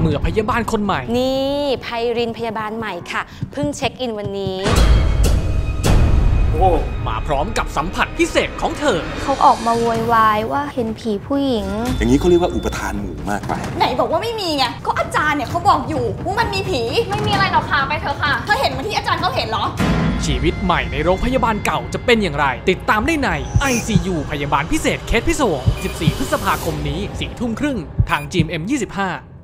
มื่อพยาบาลคนใหม่นี่ไพรินพยาบาลใหม่ค่ะเพิ่งเช็คอินวันนี้มาพร้อมกับสัมผัสพิเศษของเธอเขาออกมาโวยวายว่าเห็นผีผู้หญิงอย่างนี้เขาเรียกว่าอุปทานหมู่มากไปไหนบอกว่าไม่มีไงก็อาจารย์เนี่ยเขาบอกอยู่ว่ามันมีผีไม่มีอะไรหรอกค่ะไปเถอะค่ะเธอเห็นเหมือนที่อาจารย์เขาเห็นเหรอชีวิตใหม่ในโรงพยาบาลเก่าจะเป็นอย่างไรติดตามได้ใน ICU พยาบาลพิเศษเคสพิศวง14 พฤษภาคมนี้ 4 ทุ่มครึ่งทาง GMM25